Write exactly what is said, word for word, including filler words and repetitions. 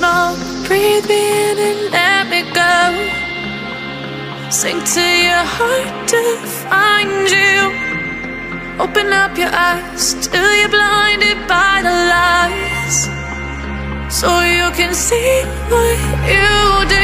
small. Breathe me in and let me go. Sink to your heart to find you. Open up your eyes till you're blinded by the lies, so you can see what you do.